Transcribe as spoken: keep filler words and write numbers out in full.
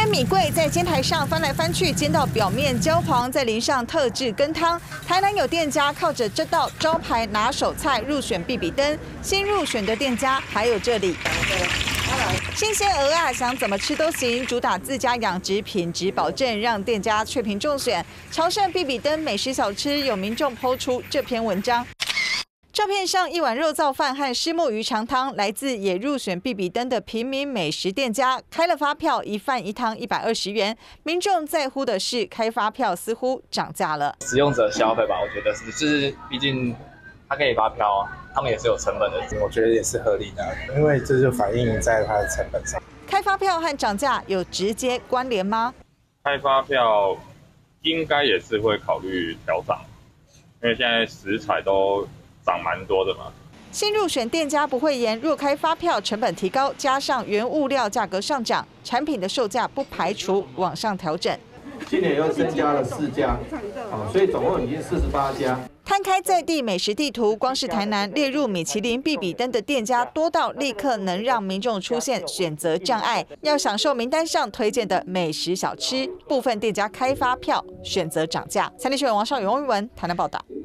米贵在煎台上翻来翻去，煎到表面焦黄，再淋上特制羹汤。台南有店家靠着这道招牌拿手菜入选必比登，新入选的店家还有这里。 新鲜鹅啊，想怎么吃都行，主打自家养殖，品质保证，让店家确评中选。朝圣必比登美食小吃，有民众抛出这篇文章。 照片上一碗肉燥饭和虱目鱼肠汤，来自也入选必比登的平民美食店家，开了发票，一饭一汤一百二十元。民众在乎的是开发票似乎涨价了， 使用者消费吧，我觉得是，就是毕竟他给你发票，他们也是有成本的， 我觉得也是合理的，因为这就反映在它的成本上。 开发票和涨价有直接关联吗？ 开发票应该也是会考虑调涨，因为现在食材都 涨蛮多的嘛。 新入选店家不会言，若开发票成本提高，加上原物料价格上涨，产品的售价不排除往上调整。 今年又增加了四家，哦，所以总共已经四十八家。 摊开在地美食地图，光是台南列入米其林必比登的店家多到立刻能让民众出现选择障碍。要享受名单上推荐的美食小吃，部分店家开发票选择涨价。三立新闻王少宇、翁玉文台南报道。